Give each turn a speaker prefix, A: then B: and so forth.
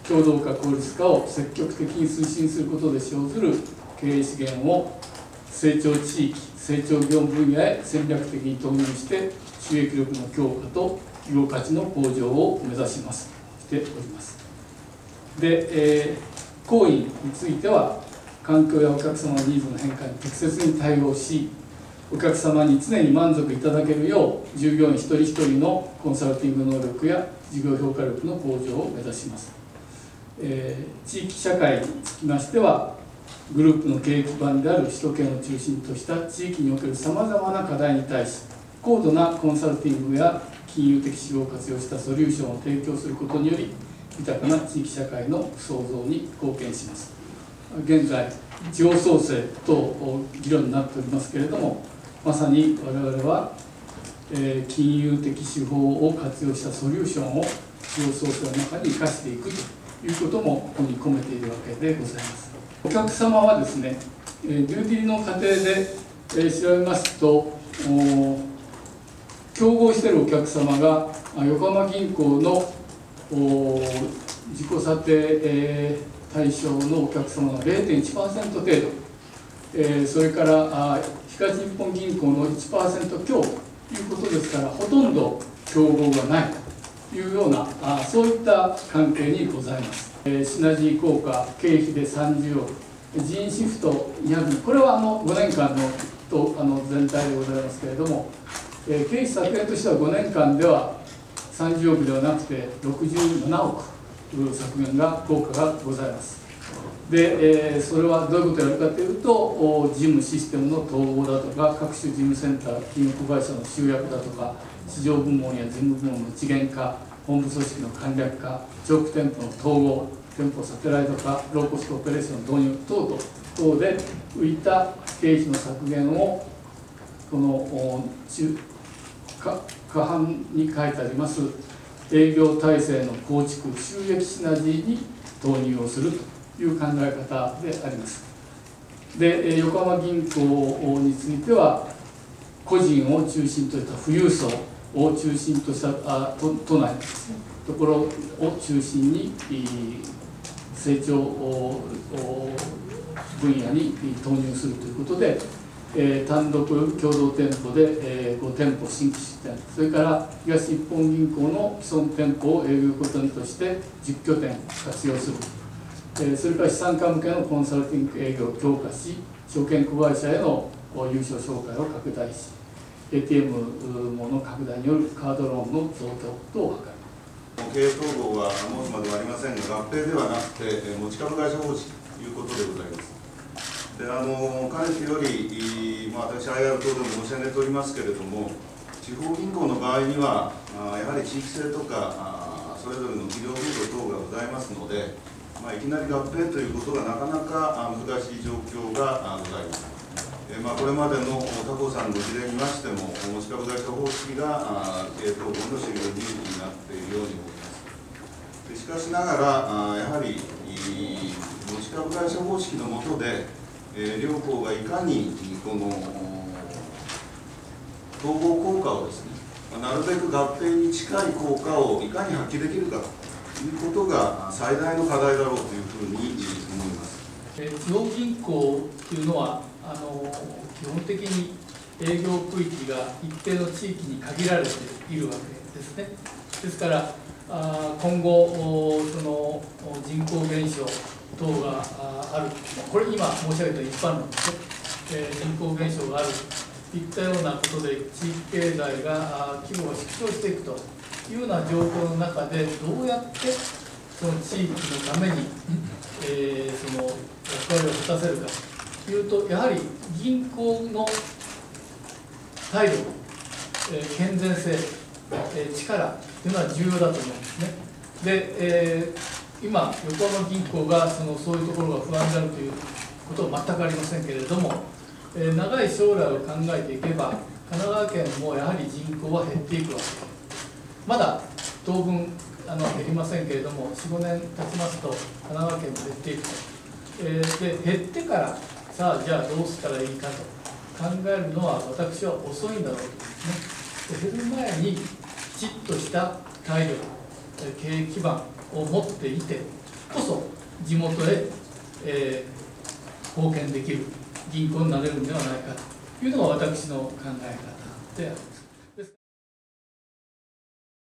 A: 共同化効率化を積極的に推進することで生ずる経営資源を成長地域、成長業務分野へ戦略的に投入して、収益力の強化と企業価値の向上を目指しております。で、行為については、環境やお客様のニーズの変化に適切に対応し、お客様に常に満足いただけるよう、従業員一人一人のコンサルティング能力や事業評価力の向上を目指します。地域社会につきましては、グループの経営基盤である首都圏を中心とした地域におけるさまざまな課題に対し、高度なコンサルティングや金融的手法を活用したソリューションを提供することにより、豊かな地域社会の創造に貢献します。現在、地方創生等議論になっておりますけれども、まさに我々は、金融的手法を活用したソリューションを地方創生の中に生かしていくということもここに込めているわけでございます。お客様はですね、デューディリの過程で、調べますと、競合しているお客様が横浜銀行の自己査定対象のお客様の 0.1% 程度、それから東日本銀行の 1% 強ということですから、ほとんど競合がないというようなそういった関係にございます。シナジー効果、経費で30億、人員シフト200、これは5年間の全体でございますけれども、経費削減としては5年間では30億ではなくて67億削減が効果がございます。で、それはどういうことをやるかというと、事務システムの統合だとか、各種事務センター、金融子会社の集約だとか、市場部門や事務部門の一元化、本部組織の簡略化、長期店舗の統合、店舗サテライト化、ローコストオペレーションの導入等で浮いた経費の削減を、この下半に書いてあります営業体制の構築、収益シナジーに投入をするという考え方であります。で、横浜銀行については、個人を中心とした富裕層を中心とした都内ですね、ところを中心に成長分野に投入するということで、単独共同店舗で5店舗新規出店、それから東日本銀行の既存店舗を営業拠点として10拠点活用する、それから資産家向けのコンサルティング営業を強化し、証券子会社への優勝紹介を拡大し、ATM の拡大によるカードローンの増強等を図る。
B: 経営統合は申すまではありませんが、合併ではなくて持ち株会社方式ということでございます。で、かねてより、私 IR 等でも申し上げておりますけれども、地方銀行の場合にはやはり地域性とかそれぞれの企業風土等がございますので、いきなり合併ということがなかなか難しい状況がございます。これまでの他行さんの事例にましても、持ち株会社方式が経営統合の主流になっているように思います。しかしながら、やはり持ち株会社方式の下で、両行がいかにこの統合効果をですね、なるべく合併に近い効果をいかに発揮できるかということが最大の課題だろうというふうに思います。
A: 地方銀行というのは基本的に営業区域が一定の地域に限られているわけですね。ですから今後その人口減少等がある、これ今申し上げた一般論ですね、人口減少があるといったようなことで地域経済が規模が縮小していくというような状況の中で、どうやってその地域のために、その役割を果たせるかというと、やはり銀行の態度、健全性、力というのは重要だと思うんですね。で、今、横浜銀行がそういうところが不安であるということは全くありませんけれども、長い将来を考えていけば、神奈川県もやはり人口は減っていくわけです。まだ当分減りませんけれども、4、5年経ちますと、神奈川県も減っていくと。で、減ってから、さあ、じゃあどうしたらいいかと考えるのは、私は遅いんだろうとですね。減る前に、きちっとした体力、経営基盤を持っていて、 こそ地元へ、貢献できる銀行になれるんではないかというのが私の考え方であります。